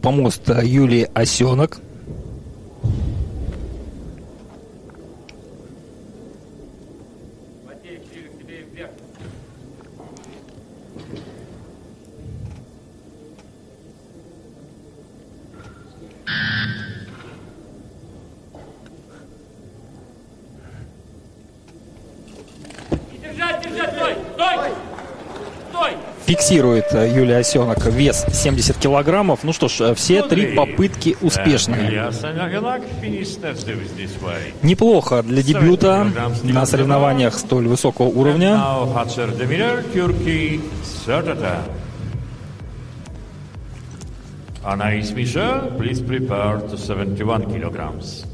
помост Юлии Осенок. Фиксирует Юлия Осенок вес 70 килограммов. Ну что ж, все три попытки успешные. Неплохо для дебюта на соревнованиях столь высокого уровня. Anaïs Michel, please prepare to 71 kilograms.